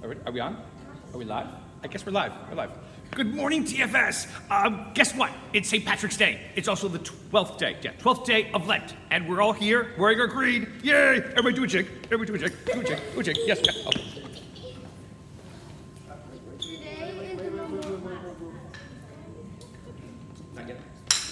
Are we on? Are we live? I guess we're live. We're live. Good morning, TFS. Guess what? It's St. Patrick's Day. It's also the 12th day. Yeah, 12th day of Lent. And we're all here wearing our creed. Yay! Everybody do a jig. Everybody do a jig. Do a jig. Do a jig. Yes, yeah. Oh. Today is the memorial. Not yet.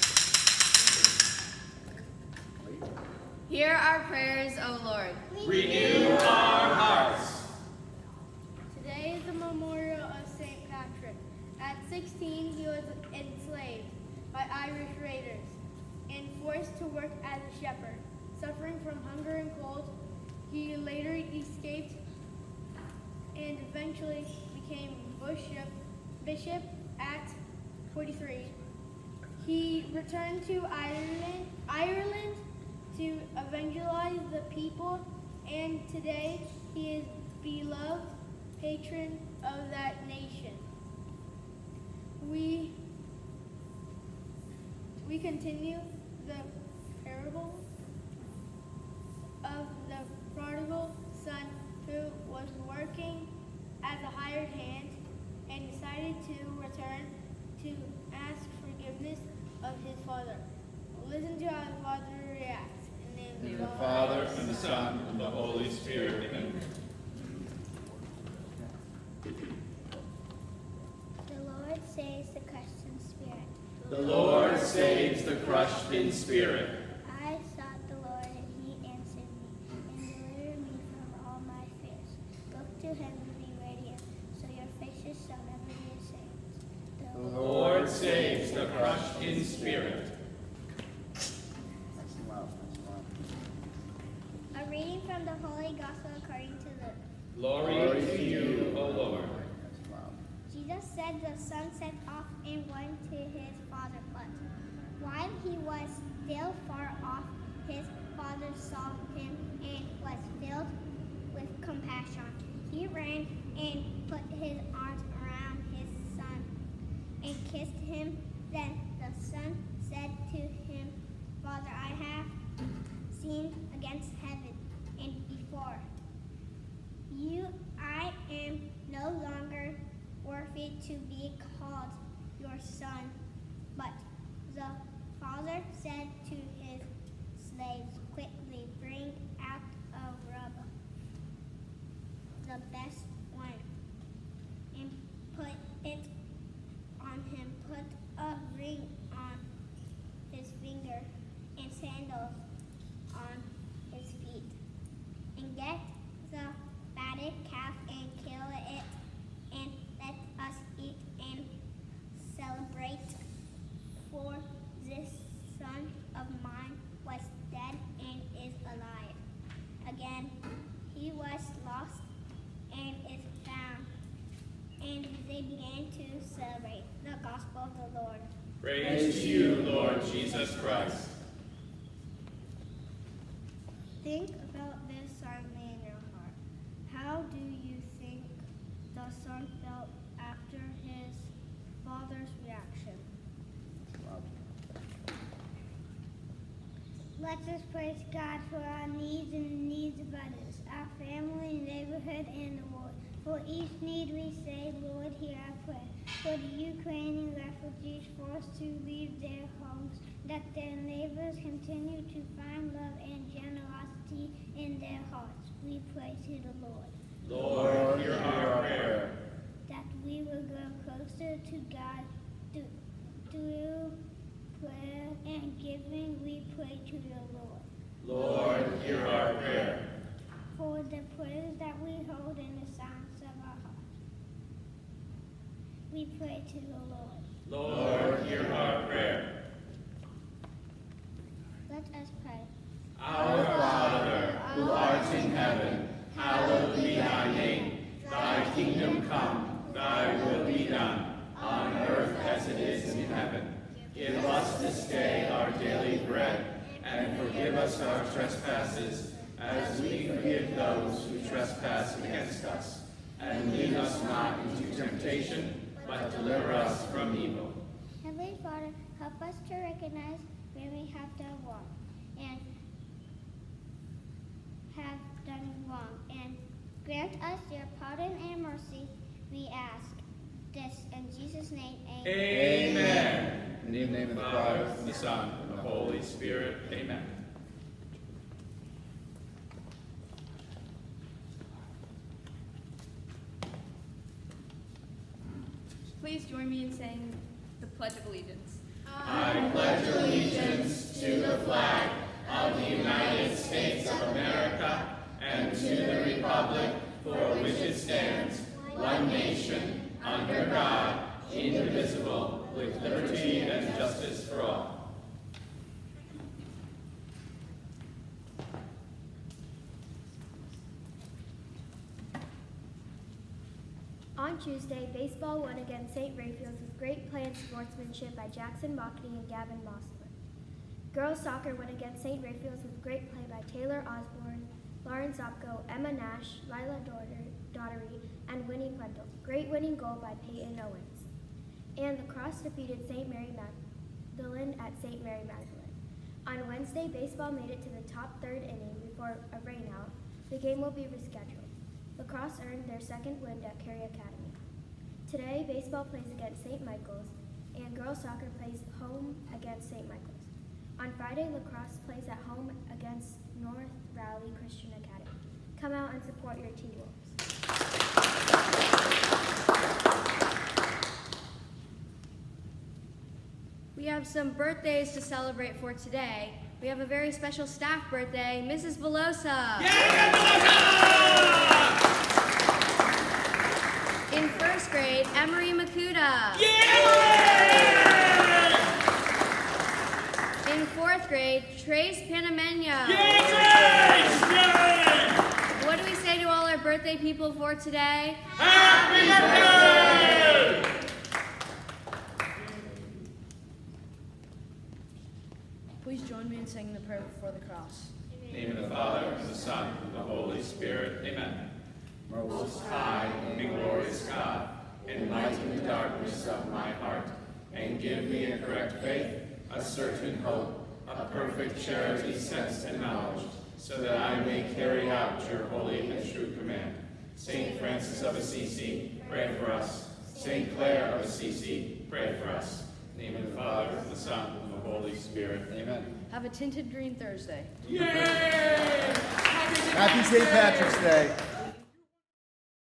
Hear our prayers, O Lord. Renew our hearts. Today is the memorial of St. Patrick. At 16, he was enslaved by Irish raiders and forced to work as a shepherd. Suffering from hunger and cold, he later escaped and eventually became bishop at 43. He returned to Ireland to evangelize the people, and today he is beloved patron of that nation. We continue the parable of the prodigal son who was working as a hired hand and decided to return to ask forgiveness of his father. Listen to how the father reacts. In the name of the Father, and the Son, and the Holy Spirit. Amen. The Lord saves the crushed in spirit. The Lord saves the crushed in spirit. I sought the Lord, and he answered me, and delivered me from all my fears. Look to him and be radiant, so your faces shall never be ashamed. The Lord saves the crushed in spirit. A reading from the Holy Gospel according to Luke. Glory to you, O Lord. Jesus said the son set off and went to his father, but while he was still far off, his father saw him and was filled with compassion. He ran and put his arms around his son and kissed him. Then the son said to him, Father, I have sinned against heaven and before you. I am no longer worthy to be called your son. But the father said to his slaves, quickly bring out a robe, the best one, and put it on him. Put a ring on his finger and sandals on his feet. And get the fatted calf and kill it, and let us eat and celebrate. For this son of mine was dead and is alive. Again, he was lost and is found. And they began to celebrate the gospel of the Lord. Praise to you, Lord Jesus Christ. Think about this silently in your heart. How do you think the son felt after his father's reaction? Let us praise God for our needs and the needs of others, our family, neighborhood, and the world. For each need we say, Lord, hear our prayer. For the Ukrainian refugees forced to leave their homes, that their neighbors continue to find love and generosity in their hearts. We pray to the Lord. Lord, hear our prayer. That we will grow closer to God through prayer and giving, we pray to the Lord. Lord, hear our prayer. For the prayers that we hold in the silence of our hearts, we pray to the Lord. Lord, hear our prayer. Let us pray. Our Father, who art in heaven, hallowed be thy name. Thy kingdom come, thy will be done, on earth as it is in heaven. Give us this day our daily bread, and forgive us our trespasses, as we forgive those who trespass against us. And lead us not into temptation, but deliver us from evil. Heavenly Father, help us to recognize when we have done wrong and grant us your pardon and mercy, we ask. This in Jesus' name, amen. Amen. In the name of the Father, and the Son, and the Holy Spirit. Amen. Please join me in saying the Pledge of Allegiance. I pledge allegiance to the flag of the United States of America and to the republic for which it stands, one nation, under God, indivisible, with liberty and justice for all. On Tuesday, baseball won against St. Raphael's with great play and sportsmanship by Jackson Mockney and Gavin Mossler. Girls soccer won against St. Raphael's with great play by Taylor Osborne, Lauren Sopko, Emma Nash, Lila Daughtery, and Winnie Plentel. Great winning goal by Peyton Owens. And lacrosse defeated St. Mary Magdalene at St. Mary Magdalene. On Wednesday, baseball made it to the top third inning before a rainout. The game will be rescheduled. Lacrosse earned their second win at Cary Academy. Today, baseball plays against St. Michael's, and girls soccer plays home against St. Michael's. On Friday, lacrosse plays at home against North Raleigh Christian Academy. Come out and support your T-Wolves. We have some birthdays to celebrate for today. We have a very special staff birthday, Mrs. Velosa. In first grade, Emery Makuda. In fourth grade, Trace Panamenya. What do we say to all our birthday people for today? Happy birthday! Please join me in saying the prayer before the cross. In the name of the Father, and the Son, and the Holy Spirit. Amen. Most high and glorious God, enlighten the darkness of my heart, and give me a correct faith, a certain hope, a perfect charity, sense, and knowledge, so that I may carry out your holy and true command. Saint Francis of Assisi, pray for us. Saint Clare of Assisi, pray for us. In the name of the Father, and the Son, and the Holy Spirit. Amen. Have a tinted green Thursday. Yay! Happy St. Patrick's Day.